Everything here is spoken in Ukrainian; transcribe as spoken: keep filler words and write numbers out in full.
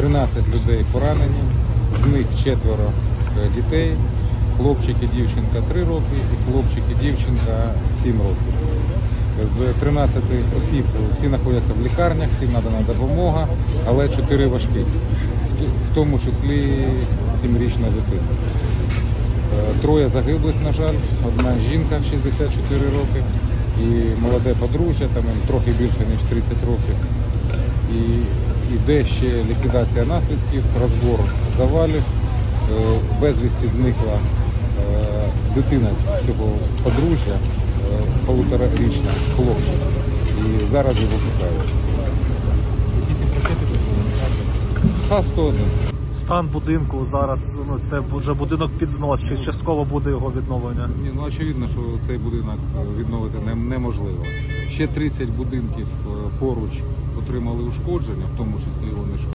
тринадцять людей поранені, з них четверо дітей, хлопчик і дівчинка три роки і хлопчик і дівчинка сім років. З тринадцяти осіб всі знаходяться в лікарнях, всім надана допомога, але чотири важкі, в тому числі сімирічна дитина. Троє загиблих, на жаль, одна жінка шістдесят чотири роки і молоде подружжя, там їм трохи більше, ніж тридцять років. І йде ще ліквідація наслідків, розбор завалів, безвісті зникла дитина з цього подружжя, полуторарічна хлопчик, і зараз його шукають. Ха сто один. Стан будинку зараз, ну це вже будинок під знос, чи частково буде його відновлення? Ні, ну очевидно, що цей будинок відновити неможливо. Ще тридцять будинків поруч отримали ушкодження, в тому числі вони